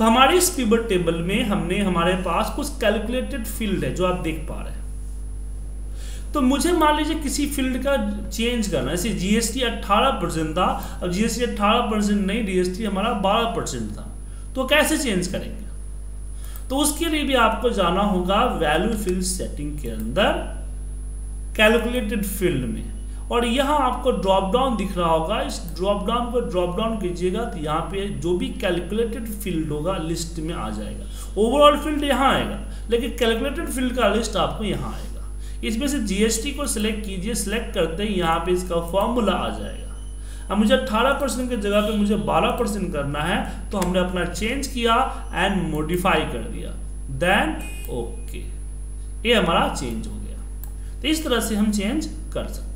तो हमारे इस पिवट टेबल में हमारे पास कुछ कैलकुलेटेड फील्ड है जो आप देख पा रहे हैं। तो मुझे मान लीजिए किसी फील्ड का चेंज करना है, जैसे जीएसटी 18% था, अब जीएसटी 18% नहीं, जीएसटी हमारा 12% था, तो कैसे चेंज करेंगे? तो उसके लिए भी आपको जाना होगा वैल्यू फील्ड सेटिंग के अंदर कैलकुलेटेड फील्ड में, और यहाँ आपको ड्रॉप डाउन दिख रहा होगा, इस ड्रॉप डाउन को ड्रॉप डाउन कीजिएगा तो यहाँ पे जो भी कैलकुलेटेड फील्ड होगा लिस्ट में आ जाएगा। ओवरऑल फील्ड यहाँ आएगा, लेकिन कैलकुलेटेड फील्ड का लिस्ट आपको यहाँ आएगा। इसमें से जीएसटी को सिलेक्ट कीजिए, सिलेक्ट करते ही यहाँ पे इसका फॉर्मूला आ जाएगा। अब मुझे 18% की जगह पे मुझे 12% करना है, तो हमने अपना चेंज किया एंड मॉडिफाई कर दिया, देन ओके, ये हमारा चेंज हो गया। तो इस तरह से हम चेंज कर सकते हैं।